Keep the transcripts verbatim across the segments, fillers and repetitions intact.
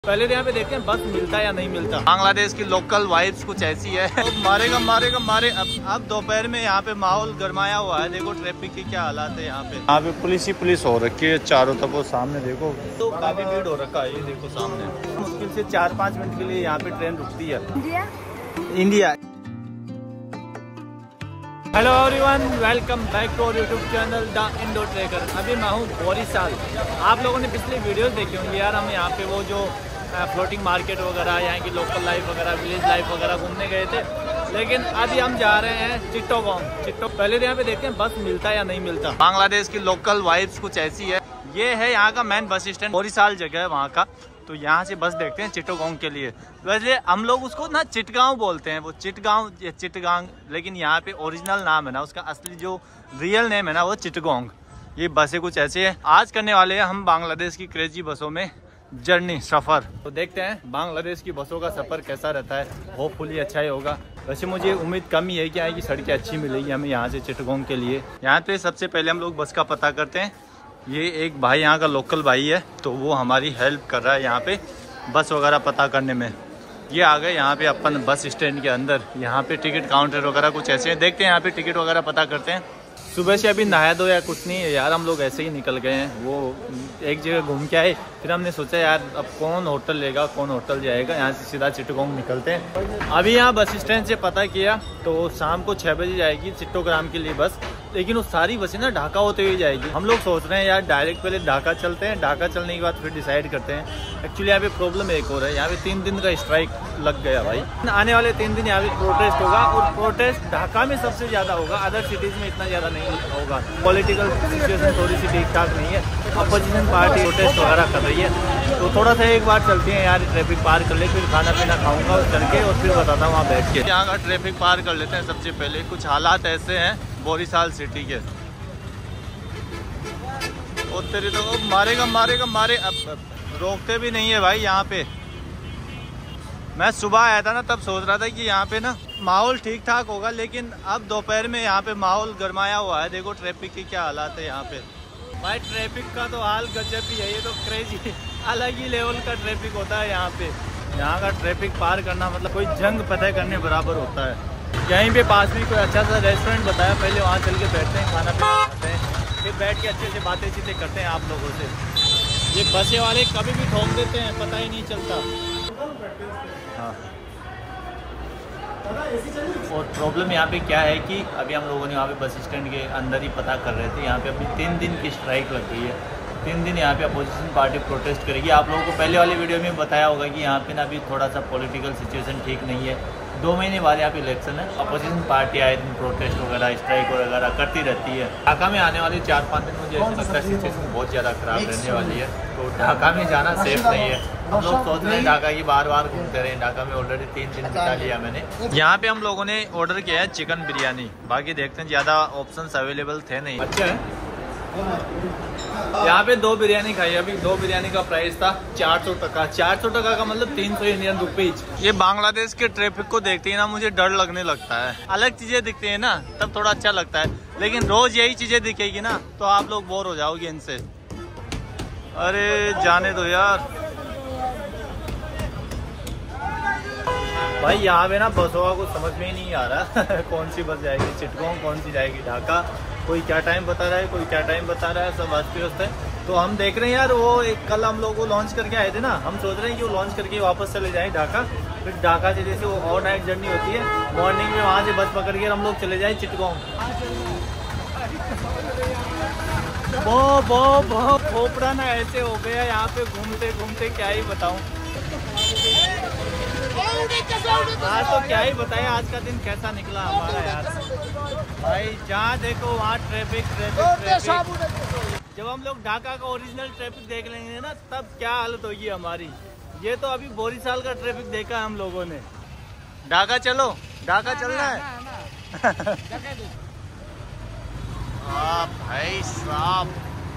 पहले तो यहाँ पे देखते हैं बस मिलता है या नहीं मिलता। बांग्लादेश की लोकल वाइब्स कुछ ऐसी है। तो मारेगा मारेगा मारे। अब अब दोपहर में यहाँ पे माहौल गरमाया हुआ है। देखो ट्रैफिक की क्या हालात है यहाँ पे। यहाँ पे पुलिस ही पुलिस हो रखी है चारों तरफ। वो सामने देखो तो काफी भीड़ हो रखा है। ये देखो सामने मुश्किल से चार पाँच मिनट के लिए यहाँ पे ट्रेन रुकती है। India India hello everyone, welcome back to our YouTube channel the Indo trekker. अभी मैं हूँ बोरीसाल। आप लोगों ने पिछले वीडियोस देखे होंगे यार। हम यहाँ पे वो जो फ्लोटिंग मार्केट वगैरह, यहाँ की लोकल लाइफ वगैरह, विलेज लाइफ वगैरह घूमने गए थे। लेकिन अभी हम जा रहे हैं चिट्टोगोंग। चिट्टो पहले तो यहाँ पे देखते हैं बस मिलता है या नहीं मिलता। बांग्लादेश की लोकल वाइब्स कुछ ऐसी है। ये है यहाँ का मेन बस स्टैंड, बोरीसाल जगह है वहाँ का। तो यहाँ से बस देखते हैं चिट्टोगोंग के लिए। वैसे हम लोग उसको ना चिटगांव बोलते हैं। वो चिटगांव या चिटगांग, लेकिन यहाँ पे ओरिजिनल नाम है ना, उसका असली जो रियल नेम है ना, वो चिट्टगोंग। ये बसें कुछ ऐसे हैं। आज करने वाले हैं हम बांग्लादेश की क्रेजी बसों में जर्नी, सफ़र। तो देखते हैं बांग्लादेश की बसों का सफ़र कैसा रहता है। होपफुली अच्छा ही होगा। वैसे मुझे उम्मीद कम ही है कि यहाँ की सड़कें अच्छी मिलेगी हमें यहाँ से चिट्टगोंग के लिए। यहाँ पे सबसे पहले हम लोग बस का पता करते हैं। ये एक भाई यहाँ का लोकल भाई है, तो वो हमारी हेल्प कर रहा है यहाँ पे बस वगैरह पता करने में। ये आ गए यहाँ पे अपन बस स्टैंड के अंदर। यहाँ पे टिकट काउंटर वगैरह कुछ ऐसे हैं। देखते हैं यहाँ पे टिकट वगैरह पता करते हैं। सुबह से अभी नहाया दो या कुछ नहीं है यार, हम लोग ऐसे ही निकल गए हैं। वो एक जगह घूम के आए, फिर हमने सोचा यार अब कौन होटल लेगा कौन होटल जाएगा। यहाँ से सीधा चिट्टगोंग निकलते हैं। अभी यहाँ बस स्टैंड से पता किया तो शाम को छः बजे जाएगी चिट्टोग्राम के लिए बस। लेकिन वो सारी बसें ना ढाका होते हुए जाएगी। हम लोग सोच रहे हैं यार डायरेक्ट पहले ढाका चलते हैं, ढाका चलने के बाद फिर डिसाइड करते हैं। एक्चुअली यहाँ पे प्रॉब्लम एक और है, यहाँ पे तीन दिन का स्ट्राइक लग गया भाई। आने वाले तीन दिन यहाँ पे प्रोटेस्ट होगा, और प्रोटेस्ट ढाका में सबसे ज़्यादा होगा। अदर सिटीज़ में इतना ज़्यादा नहीं होगा। पॉलिटिकल सिचुएशन थोड़ी सी ठीक ठाक नहीं है। अपोजिशन पार्टी प्रोटेस्ट वगैरह कर रही है। तो थोड़ा सा एक बार चलते हैं यार, ट्रैफिक पार कर ले, फिर खाना पीना खाऊंगा और करके, और फिर बताता हूँ वहाँ बैठ के। यहाँ का ट्रैफिक पार कर लेते हैं सबसे पहले। कुछ हालात ऐसे हैं बोरीसाल सिटी के। और तेरे तो मारेगा मारेगा मारे। अब रोकते भी नहीं है भाई यहाँ पे। मैं सुबह आया था ना, तब सोच रहा था कि यहाँ पे ना माहौल ठीक ठाक होगा, लेकिन अब दोपहर में यहाँ पे माहौल गरमाया हुआ है। देखो ट्रैफिक की क्या हालात है यहाँ पे भाई। ट्रैफिक का तो हाल गजब ही है। ये तो क्रेजी अलग ही लेवल का ट्रैफिक होता है यहाँ पे। यहाँ का ट्रैफिक पार करना मतलब कोई जंग फतह करने बराबर होता है। यहीं पे पास में कोई अच्छा सा रेस्टोरेंट बताया, पहले वहाँ चल के बैठते हैं, खाना पीना खाते हैं, फिर बैठ के अच्छे से बातें चीतें करते हैं आप लोगों से। ये बसे वाले कभी भी ठोक देते हैं, पता ही नहीं चलता। हाँ, और प्रॉब्लम यहाँ पे क्या है कि अभी हम लोगों ने वहाँ पे बस स्टैंड के अंदर ही पता कर रहे थे। यहाँ पे अभी तीन दिन की स्ट्राइक लग गई है। तीन दिन यहाँ पे अपोजिशन पार्टी प्रोटेस्ट करेगी। आप लोगों को पहले वाली वीडियो में बताया होगा कि यहाँ पे ना अभी थोड़ा सा पॉलिटिकल सिचुएशन ठीक नहीं है। दो महीने बाद यहाँ पे इलेक्शन है। अपोजिशन पार्टी आए दिन प्रोटेस्ट वगैरह, स्ट्राइक वगैरह करती रहती है। ढाका में आने वाले चार पाँच दिन मुझे ऐसा लगता है सिचुएशन बहुत ज़्यादा खराब रहने वाली है। तो ढाका में जाना सेफ नहीं है। हम लोग सोच रहे हैं ढाका की बार बार घूमते रहे। ढाका में ऑलरेडी तीन दिन बिता लिया मैंने। यहाँ पे हम लोगों ने ऑर्डर किया है चिकन बिरयानी। बाकी देखते हैं, ज़्यादा ऑप्शंस अवेलेबल थे नहीं। अच्छा है। यहाँ पे दो बिरयानी खाई। अभी दो बिरयानी का प्राइस था चार सौ टका। चार सौ टका का मतलब तीन सौ इंडियन रुपीज। ये बांग्लादेश के ट्रैफिक को देखते ही ना मुझे डर लगने लगता है। अलग चीजें दिखती है ना तब थोड़ा अच्छा लगता है, लेकिन रोज यही चीजें दिखेगी ना तो आप लोग बोर हो जाओगे इनसे। अरे जाने दो यार भाई। यहाँ पे ना बसों का कुछ समझ में ही नहीं आ रहा कौन सी बस जाएगी चिट्टगोंग, कौन सी जाएगी ढाका। कोई क्या टाइम बता रहा है, कोई क्या टाइम बता रहा है, सब अस्त व्यस्त है। तो हम देख रहे हैं यार, वो एक कल हम लोग को लॉन्च करके आए थे ना, हम सोच रहे हैं कि वो लॉन्च करके वापस चले जाएं ढाका। फिर ढाका से जैसे वो ओवर नाइट जर्नी होती है, मॉर्निंग में वहाँ से बस पकड़ के हम लोग चले जाएं चिट्टगोंग। वो वो वो खोपड़ा ना ऐसे हो गया यहाँ पे घूमते घूमते, क्या ही बताऊँ। हाँ तो क्या ही बताया आज का दिन कैसा निकला हमारा यार भाई। जहाँ देखो वहाँ ट्रैफिक ट्रैफिक ट्रैफिक। जब हम लोग ढाका का ओरिजिनल ट्रैफिक देख लेंगे ना, तब क्या हालत होगी हमारी। ये तो अभी बोरीसाल का ट्रैफिक देखा हम लोगों ने। ढाका चलो, ढाका चलना है। हाँ भाई साहब,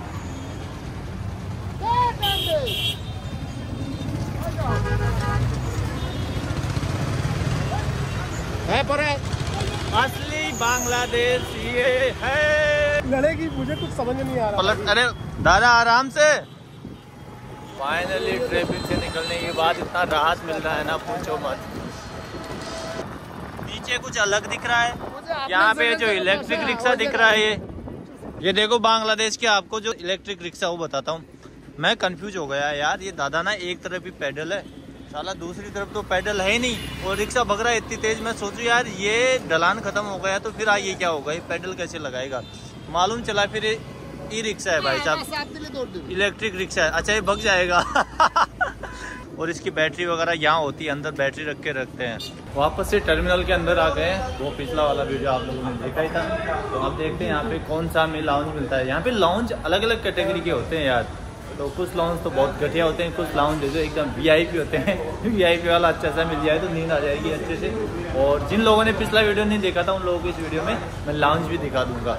है पर असली बांग्लादेश ये है। लड़ेगी, मुझे कुछ समझ नहीं आ रहा। अरे दादा आराम से। फाइनली ट्रैफिक से निकल निकलने के बाद इतना राहत मिल रहा है ना, पूछो मत। नीचे कुछ अलग दिख रहा है, यहाँ पे जो इलेक्ट्रिक रिक्शा दिख रहा है ये ये देखो बांग्लादेश के आपको जो इलेक्ट्रिक रिक्शा वो बताता हूँ। मैं कंफ्यूज हो गया यार, ये दादा ना एक तरफ ही पैडल है, साला दूसरी तरफ तो पैडल है ही नहीं, और रिक्शा भग रहा है इतनी तेज। मैं सोचू यार ये ढलान खत्म हो गया तो फिर आइए क्या होगा, ये पैडल कैसे लगाएगा। मालूम चला फिर ई रिक्शा है भाई साहब, इलेक्ट्रिक रिक्शा है। अच्छा ये भग जाएगा और इसकी बैटरी वगैरह यहाँ होती है, अंदर बैटरी रख के रखते हैं। वापस से टर्मिनल के अंदर आ गए हैं। वो पिछला वाला वीडियो आप लोगों ने देखा ही था, तो आप देखते हैं यहाँ पे कौन सा हमें लाउंज मिलता है। यहाँ पे लाउंज अलग अलग कैटेगरी के होते हैं यार, तो कुछ लाउंज तो बहुत घटिया होते हैं, कुछ लाउंज जो एकदम वीआईपी होते हैं। वीआईपी वाला अच्छा सा मिल जाए तो नींद आ जाएगी अच्छे से। और जिन लोगों ने पिछला वीडियो नहीं देखा था उन लोगों को इस वीडियो में मैं लाउंज भी दिखा दूंगा।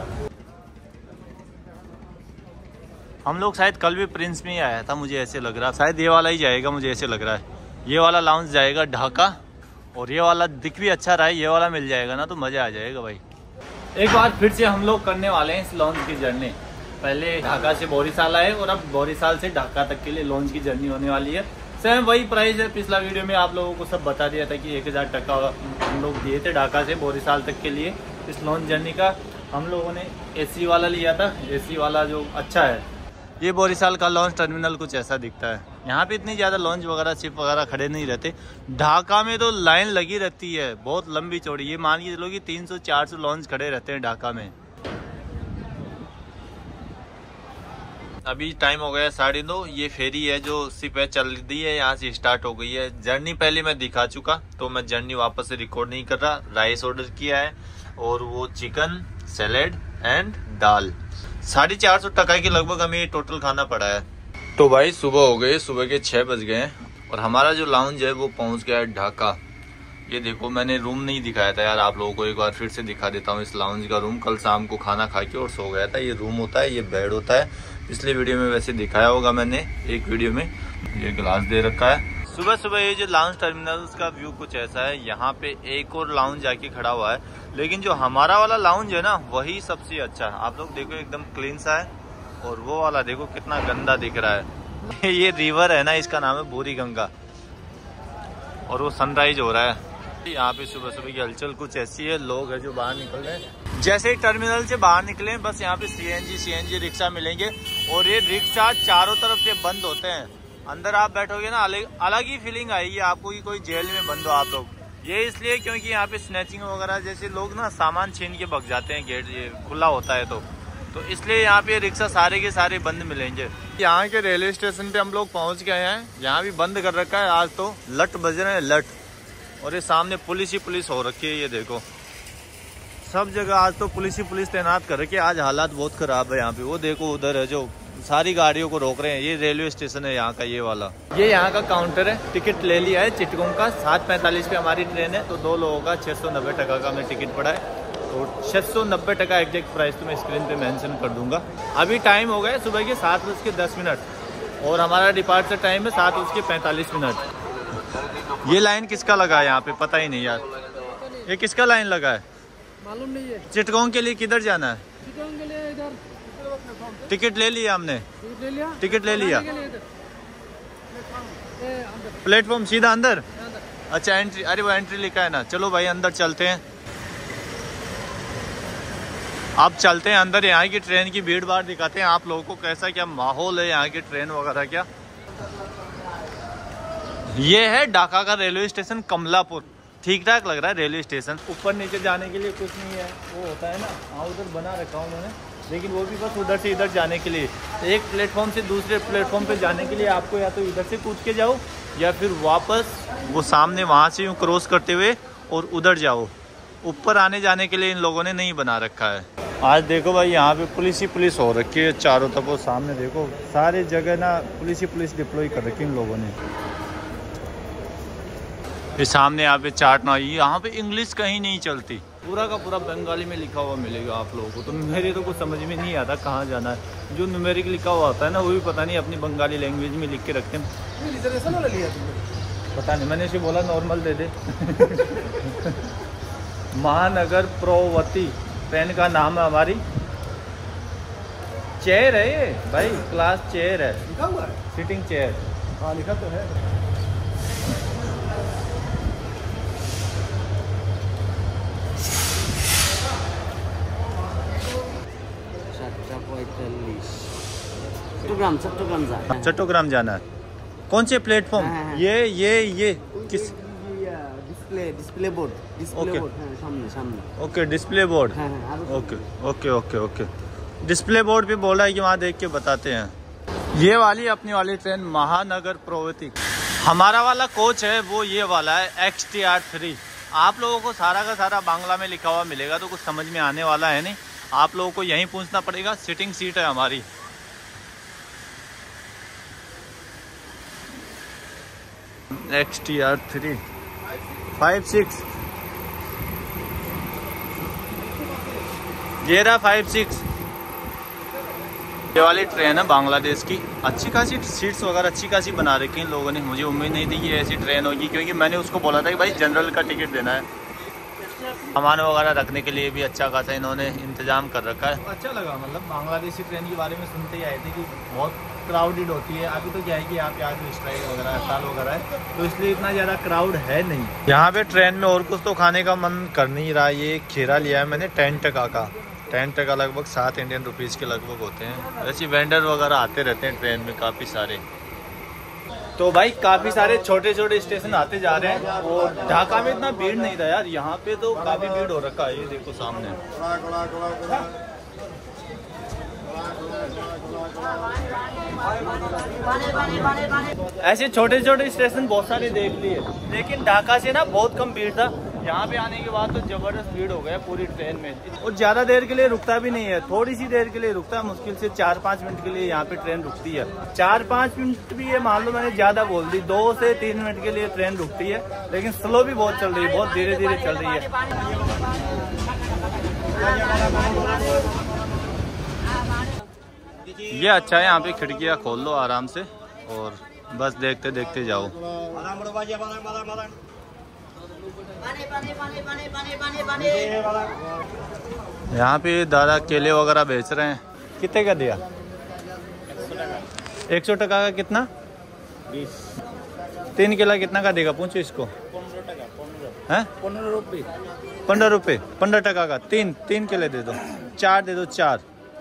हम लोग शायद कल भी प्रिंस में ही आया था, मुझे ऐसे लग रहा, शायद ये वाला ही जाएगा, मुझे ऐसे लग रहा है। ये वाला लाउंज जाएगा ढाका, और ये वाला दिख भी अच्छा रहा है, ये वाला मिल जाएगा ना तो मजा आ जाएगा भाई। एक बार फिर से हम लोग करने वाले हैं इस लॉन्च की जर्नी। पहले ढाका से बोरीसाल आए और अब बोरीसाल से ढाका तक के लिए लॉन्च की जर्नी होने वाली है। सेम वही प्राइस है, पिछला वीडियो में आप लोगों को सब बता दिया था कि एक हज़ार टका हम लोग दिए थे ढाका से बोरीसाल तक के लिए। इस लॉन्च जर्नी का हम लोगों ने एसी वाला लिया था, एसी वाला जो अच्छा है। ये बोरीसाल का लॉन्च टर्मिनल कुछ ऐसा दिखता है। यहाँ पे इतनी ज़्यादा लॉन्च वगैरह शिप वगैरह खड़े नहीं रहते। ढाका में तो लाइन लगी रहती है बहुत लंबी चौड़ी, ये मान के चलो कि तीन सौ चार सौ लॉन्च खड़े रहते हैं ढाका में। अभी टाइम हो गया साढ़े नौ। ये फेरी है जो शिप है चल रही है, यहाँ से स्टार्ट हो गई है। जर्नी पहले मैं दिखा चुका तो मैं जर्नी वापस से रिकॉर्ड नहीं कर रहा। राइस ऑर्डर किया है और वो चिकन सैलेड एंड दाल, साढ़े चार सौ टका के लगभग हमें ये टोटल खाना पड़ा है। तो भाई सुबह हो गए, सुबह के छः बज गए और हमारा जो लाउंज है वो पहुंच गया है ढाका। ये देखो मैंने रूम नहीं दिखाया था यार, आप लोगों को एक बार फिर से दिखा देता हूँ इस लाउंज का रूम। कल शाम को खाना खा के और सो गया था। ये रूम होता है, ये बेड होता है। पिछले वीडियो में वैसे दिखाया होगा मैंने एक वीडियो में। ये गिलास दे रखा है। सुबह सुबह ये जो लाउंज टर्मिनल का व्यू कुछ ऐसा है। यहाँ पे एक और लाउंज जाके खड़ा हुआ है, लेकिन जो हमारा वाला लाउंज है ना वही सबसे अच्छा है। आप लोग देखो एकदम क्लीन सा है, और वो वाला देखो कितना गंदा दिख रहा है। ये रिवर है ना, इसका नाम है बूरी गंगा, और वो सनराइज हो रहा है। यहाँ पे सुबह सुबह की हलचल कुछ ऐसी है, लोग है जो बाहर निकल रहे हैं। जैसे ही टर्मिनल से बाहर निकले बस यहाँ पे सीएनजी सीएनजी रिक्शा मिलेंगे, और ये रिक्शा चारों तरफ से बंद होते हैं। अंदर आप बैठोगे ना अलग अलग ही फीलिंग आएगी आपको कि कोई जेल में बंद हो आप लोग। ये इसलिए क्योंकि यहाँ पे स्नैचिंग वगैरह जैसे लोग ना सामान छीन के भग जाते हैं, गेट ये खुला होता है तो तो इसलिए यहाँ पे रिक्शा सारे के सारे बंद मिलेंगे। यहाँ के रेलवे स्टेशन पे हम लोग पहुँच गए हैं। यहाँ भी बंद कर रखा है आज, तो लट बज रहे हैं लट, और ये सामने पुलिस ही पुलिस हो रखी है। ये देखो सब जगह आज तो पुलिस ही पुलिस तैनात कर रखी है। आज हालात बहुत खराब है यहाँ पे। वो देखो उधर है जो सारी गाड़ियों को रोक रहे हैं। ये रेलवे स्टेशन है यहाँ का, ये वाला। ये यहाँ का काउंटर है। टिकट ले लिया है चिटगोंग का। सात पैंतालीस पे हमारी ट्रेन है, तो दो लोगों का छः सौ नब्बे टका का हमें टिकट पड़ा है। तो छः सौ नब्बे टका एग्जैक्ट प्राइस तो मैं स्क्रीन पे मेंशन कर दूंगा। अभी टाइम हो गया सुबह के सात बज के दस मिनट, और हमारा डिपार्चर टाइम है सात बज के पैंतालीस मिनट। ये लाइन किसका लगा है यहाँ पे पता ही नहीं यार, ये किसका लाइन लगा है मालूम नहीं है। चिटगोंग के लिए किधर जाना है? चिटगोंग के लिए इधर टिकट ले लिया हमने, ले लिया टिकट ले लिया। प्लेटफॉर्म सीधा अंदर? अच्छा एंट्री, अरे वो एंट्री लिखा है ना। चलो भाई अंदर चलते हैं। अब चलते हैं अंदर, यहाँ की ट्रेन की भीड़ भाड़ दिखाते हैं आप लोगों को कैसा क्या माहौल है यहाँ की ट्रेन वगैरह क्या। ये है ढाका का रेलवे स्टेशन कमलापुर। ठीक ठाक लग रहा है रेलवे स्टेशन। ऊपर नीचे जाने के लिए कुछ नहीं है, वो होता है ना, हाँ उधर बना रखा हूँ उन्होंने, लेकिन वो भी बस उधर से इधर जाने के लिए। एक प्लेटफॉर्म से दूसरे प्लेटफॉर्म पे जाने के लिए आपको या तो इधर से कूद के जाओ, या फिर वापस वो सामने वहाँ से यूँ क्रॉस करते हुए और उधर जाओ। ऊपर आने जाने के लिए इन लोगों ने नहीं बना रखा है। आज देखो भाई यहाँ पे पुलिस ही पुलिस हो रखी है चारों तरफ। वो सामने देखो सारे जगह ना पुलिस ही पुलिस डिप्लॉय कर रखी है इन लोगों ने। ये सामने यहाँ पे चार्ट ना, यहाँ पे इंग्लिश कहीं नहीं चलती, पूरा का पूरा बंगाली में लिखा हुआ मिलेगा आप लोगों को। तो मेरे तो कुछ समझ में नहीं आता कहाँ जाना है। जो न्यूमेरिक लिखा हुआ होता है ना वो भी पता नहीं अपनी बंगाली लैंग्वेज में लिख के रखते हैं। रिजर्वेशन वाला लिया तुमने? पता नहीं, मैंने इसे बोला नॉर्मल दे दे। महानगर प्रोवती ट्रेन का नाम है हमारी। चेयर है ये भाई, क्लास चेयर है, लिखा हुआ है सीटिंग चेयर। हाँ लिखा तो है। चट्टोग्राम चट्टोग्राम जा चट्टोग्राम जाना है। कौन से प्लेटफॉर्म? हाँ, हाँ। ये ये ये किस? Display display board display okay. Board हाँ, सामने सामने ओके डिस्प्ले बोर्ड। हाँ, हाँ, आरो- okay okay okay okay display board पे बोला है कि वहाँ देख के बताते हैं। ये वाली अपनी वाली ट्रेन महानगर प्रवृत्ति, हमारा वाला कोच है वो ये वाला है एक्स टी आर थ्री। आप लोगों को सारा का सारा बांग्ला में लिखा हुआ मिलेगा तो कुछ समझ में आने वाला है नहीं, आप लोगों को यहीं पूछना पड़ेगा। सिटिंग सीट है हमारी। X T R three five six, ये रहा फाइव सिक्स। ये वाली ट्रेन है बांग्लादेश की। अच्छी खासी सीट्स वगैरह अच्छी खासी बना रखी हैं लोगों ने। मुझे उम्मीद नहीं थी कि ऐसी ट्रेन होगी, क्योंकि मैंने उसको बोला था कि भाई जनरल का टिकट देना है। सामान वगैरह रखने के लिए भी अच्छा खासा इन्होंने इंतजाम कर रखा है। अच्छा लगा, मतलब बांग्लादेशी ट्रेन के बारे में सुनते ही आए थे कि बहुत क्राउडेड होती है। अभी तो क्या है कि आप यहाँ पे स्ट्राइक वगैरह हड़ताल वगैरह है तो इसलिए इतना ज़्यादा क्राउड है नहीं। यहाँ पे ट्रेन में और कुछ तो खाने का मन कर नहीं रहा। ये खीरा लिया है मैंने टेन टका का। टेन टका लगभग सात इंडियन रुपीज़ के लगभग होते हैं। वैसे वेंडर वगैरह आते रहते हैं ट्रेन में काफ़ी सारे। तो भाई काफ़ी सारे छोटे छोटे स्टेशन आते जा रहे हैं और ढाका में इतना भीड़ नहीं था यार, यहाँ पे तो काफ़ी भीड़ हो रखा है। ये देखो सामने ऐसे छोटे छोटे स्टेशन बहुत सारे देख लिए, लेकिन ढाका से ना बहुत कम भीड़ था। यहाँ पे आने के बाद तो जबरदस्त भीड़ हो गया पूरी ट्रेन में। और ज्यादा देर के लिए रुकता भी नहीं है, थोड़ी सी देर के लिए रुकता है, मुश्किल से चार पाँच मिनट के लिए यहाँ पे ट्रेन रुकती है। चार पाँच मिनट भी ये मान लो मैंने ज्यादा बोल दी, दो से तीन मिनट के लिए ट्रेन रुकती है, लेकिन स्लो भी बहुत चल रही है, बहुत धीरे धीरे चल रही है। ये अच्छा है, यहाँ पे खिड़कियाँ खोल लो आराम से और बस देखते देखते जाओ। यहाँ पे दादा केले वगैरह बेच रहे हैं। कितने का दिया? एक सौ टका का कितना? बीस। तीन केला कितना का देगा पूछो इसको। पंद्रह रुपये पंद्रह रुपये पंद्रह टका का तीन तीन केले दे दो। चार दे दो चार।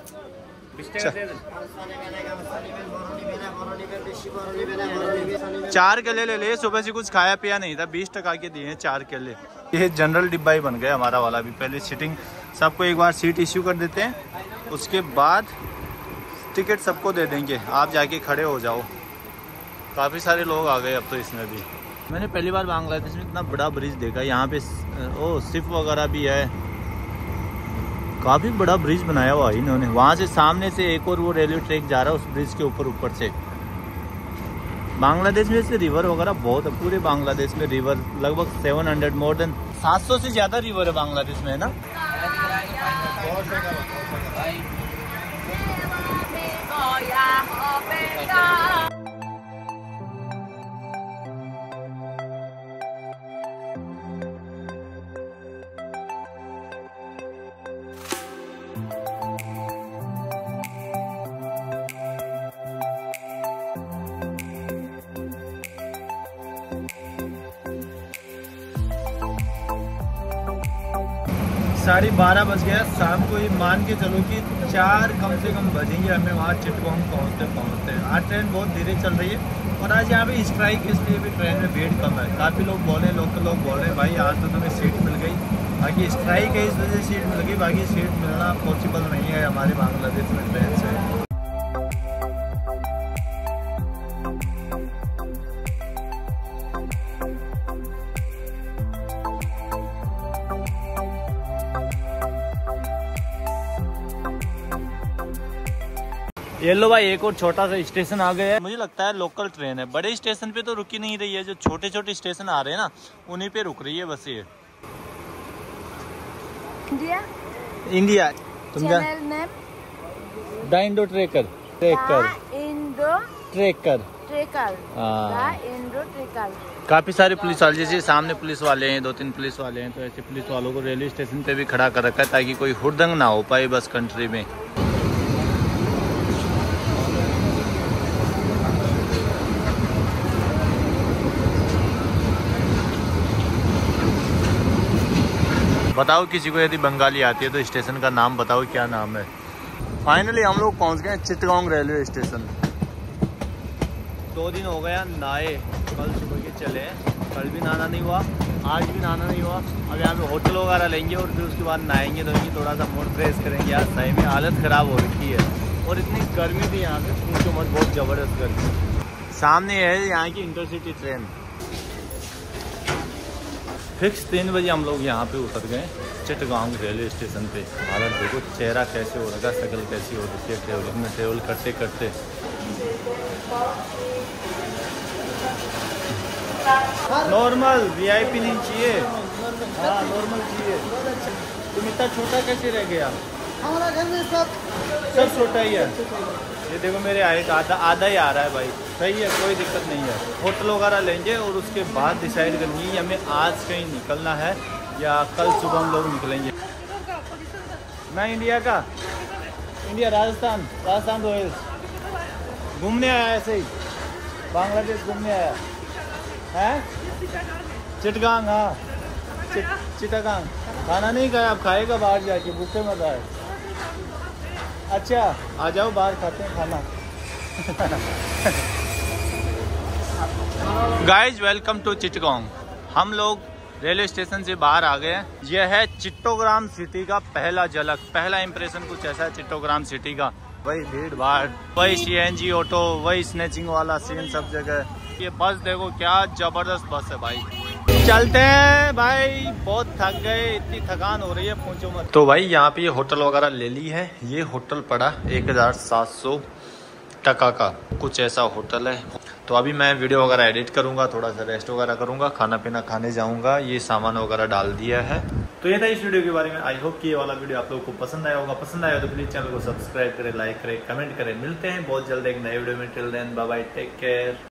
चार केले ले ले, सुबह से कुछ खाया पिया नहीं था, बीस टका के दिए हैं चार केले। ये जनरल डिब्बा ही बन गया हमारा वाला भी। पहले सीटिंग सबको एक बार सीट इश्यू कर देते हैं, उसके बाद टिकट सबको दे देंगे, आप जाके खड़े हो जाओ। काफ़ी सारे लोग आ गए अब तो इसमें भी। मैंने पहली बार बांग्लादेश में इतना बड़ा ब्रिज देखा। यहाँ पे ओ सिप वगैरह भी है, काफ़ी बड़ा ब्रिज बनाया हुआ है इन्होंने। वहाँ से सामने से एक और वो रेलवे ट्रैक जा रहा है उस ब्रिज के ऊपर ऊपर से। बांग्लादेश में से रिवर वगैरह बहुत है, पूरे बांग्लादेश में रिवर लगभग सेवन हंड्रेड मोर देन सात सौ से ज़्यादा रिवर है बांग्लादेश में, है ना। साढ़े बारह बज गया शाम को। ये मान के चलो कि चार कम से कम बजेंगे हमें वहाँ चिटगांव पहुँचते पहुँचते। आज ट्रेन बहुत धीरे चल रही है और आज यहाँ पे स्ट्राइक है, इसलिए भी ट्रेन में भीड़ कम है। काफ़ी लोग बोले, लोकल लोग बोल रहे हैं भाई आज तो तुम्हें सीट मिल गई, बाकी स्ट्राइक है इस वजह से सीट मिल गई, बाकी सीट मिलना पॉसिबल नहीं है हमारे बांग्लादेश में ट्रेन से। ये लो भाई एक और छोटा सा स्टेशन आ गया है। मुझे लगता है लोकल ट्रेन है, बड़े स्टेशन पे तो रुकी नहीं रही है, जो छोटे छोटे स्टेशन आ रहे हैं ना उन्हीं पे रुक रही है बस। ये इंडिया इंडिया तुम क्या? Channel name the Indo trekker trekker Indo trekker trekker हाँ। The Indo trekker. काफी सारे पुलिस वाले, जैसे सामने पुलिस वाले हैं, दो तीन पुलिस वाले हैं, तो ऐसे पुलिस वालों को रेलवे स्टेशन पे भी खड़ा कर रखा है ताकि कोई हुड़दंग ना हो पाए बस कंट्री में। बताओ किसी को यदि बंगाली आती है तो स्टेशन का नाम बताओ, क्या नाम है। फाइनली हम लोग पहुंच गए चिटगांव रेलवे स्टेशन। दो दिन हो गया नहाए, कल सुबह के चले, कल भी नहाना नहीं हुआ, आज भी नहाना नहीं हुआ। अब यहाँ पे होटल वगैरह लेंगे और फिर उसके बाद नहाएंगे धोएंगे, थोड़ा सा मूड फ्रेश करेंगे। यार सही में हालत ख़राब हो रखी है और इतनी गर्मी थी यहाँ पे, पूछो मत, बहुत ज़बरदस्त गर्मी। सामने है यहाँ की इंटरसिटी ट्रेन। फिक्स तीन बजे हम लोग यहाँ पे उतर गए चिटगांव रेलवे स्टेशन पे। हालत देखो, चेहरा कैसे हो रखा, शक्ल कैसी हो रखी है ट्रेवलिंग में, ट्रेवल करते करते। नॉर्मल वीआईपी नहीं चाहिए, हाँ नॉर्मल चाहिए। तुम इतना छोटा कैसे रह गया? हमारा घर में सब सब छोटा ही है। ये देखो मेरे हाइट आधा आधा ही आ रहा है भाई, सही है, कोई दिक्कत नहीं है। होटल वगैरह लेंगे और उसके बाद डिसाइड करनी है हमें आज कहीं निकलना है या कल सुबह हम लोग निकलेंगे। मैं इंडिया का, इंडिया राजस्थान, राजस्थान रॉयल्स घूमने आया, ऐसे ही बांग्लादेश घूमने आया है। चिटगांग, हाँ चिट चिटागांग। खाना नहीं खाया, आप खाएगा बाहर जाके, भूखे मत आए। अच्छा आ जाओ बाहर खाते हैं खाना। Guys welcome to Chittagong. हम लोग रेलवे स्टेशन से बाहर आ गए हैं। यह है चिट्टोग्राम सिटी का पहला झलक, पहला इंप्रेशन कुछ ऐसा है चिट्टोग्राम सिटी का। वही भीड़ भाड़, वही सीएनजी ऑटो, वही स्नैचिंग वाला सीन सब जगह। ये बस देखो क्या जबरदस्त बस है भाई। चलते हैं भाई, बहुत थक गए, इतनी थकान हो रही है पूछो मत। तो भाई यहाँ पे ये होटल वगैरह ले ली है। ये होटल पड़ा एक हजार सात सौ टका का, कुछ ऐसा होटल है। तो अभी मैं वीडियो वगैरह एडिट करूंगा, थोड़ा सा रेस्ट वगैरह करूंगा, खाना पीना खाने जाऊंगा। ये सामान वगैरह डाल दिया है। तो ये था इस वीडियो के बारे में। आई होप कि ये वाला वीडियो आप लोगों को पसंद आया होगा। पसंद आया तो प्लीज चैनल को सब्सक्राइब करें, लाइक करें, कमेंट करें। मिलते हैं बहुत जल्द एक नए वीडियो में। Till then bye bye, take care.